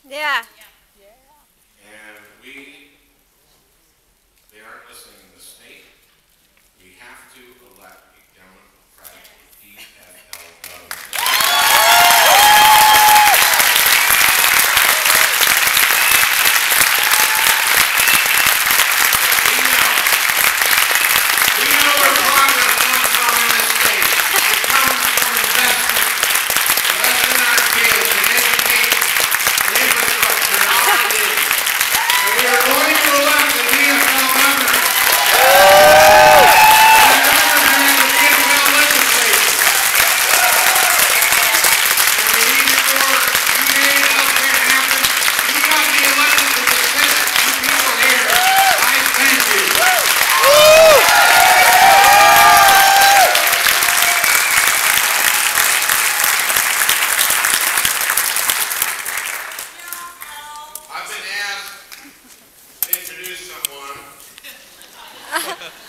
Yeah. And they aren't listening in the state. We have to elect a Democratic DFL governor. We know where progress comes from in this state. It comes from investment. Investment in our kids, in education, in infrastructure, and all it is. And we are going to elect a DFL governor. And a governor and a DFL legislature. And we need more humane health care happen. You got me elected to the Senate. You people here, I thank you. I've been asked to introduce someone